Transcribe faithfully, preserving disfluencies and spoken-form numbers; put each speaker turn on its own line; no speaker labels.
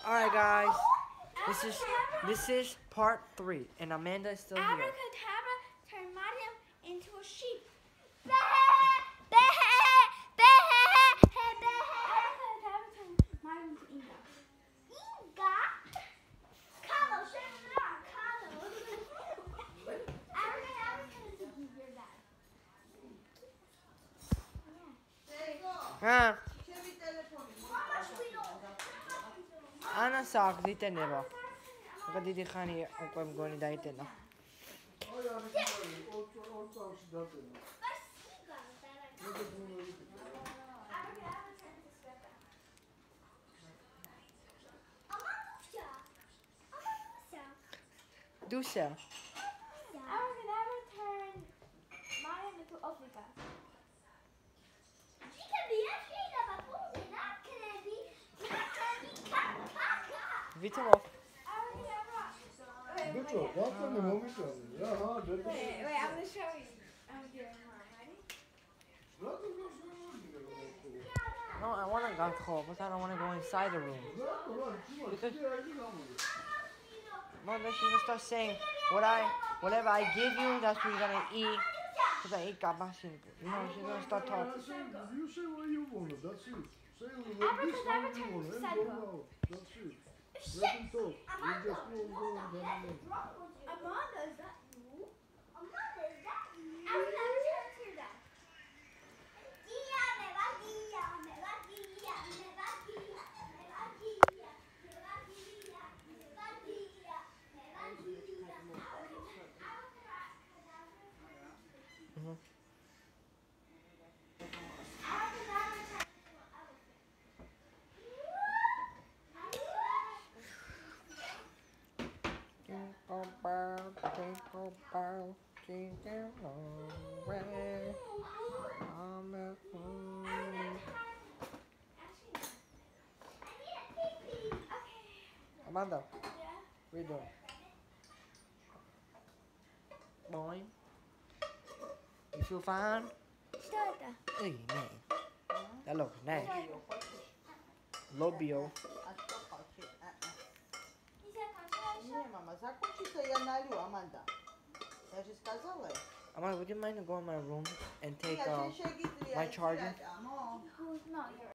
Alright guys, this is this is part three, and Amanda is still here.
Abracadabra turned Mariam into a sheep.
Ah. Ana sak dite neba. Aga didi khani okom goni daite na. Do so.
Abracadabra turned Mariam into Africa.
Vite off.
Good job. That's when the moment comes. Yeah, huh?
Wait, wait, I'm gonna show you. I'm doing one. Ready?
No, I want to go home, but I don't want to go inside the room. Because Mom, then she's gonna start saying, "What I, whatever I give you, that's what you're gonna eat." Cause I eat gabashi. You know, she's gonna start talking.
You say what you want. That's it. Say what
Abracadabra
you
turned
want.
psycho.
That's it. Let him talk. You just go and go and tell him.
Amanda, is that you? Amanda, is that you? Abracadabra turned to your dad.
Mm-hmm. Jingle bell, jingle bell, jingle all the way. On the road. Amanda,
Yeah.
what are you doing? Boy, you feel fine? Hey man, that looks nice. Lobio.
Не, мама, закончится, я налью, Аманда. Я же сказала.
Amanda, would you mind to go in my room and take
Я
uh,
же еще говорю,
my
я
charger?
сядь, а, но-
Who's not yours?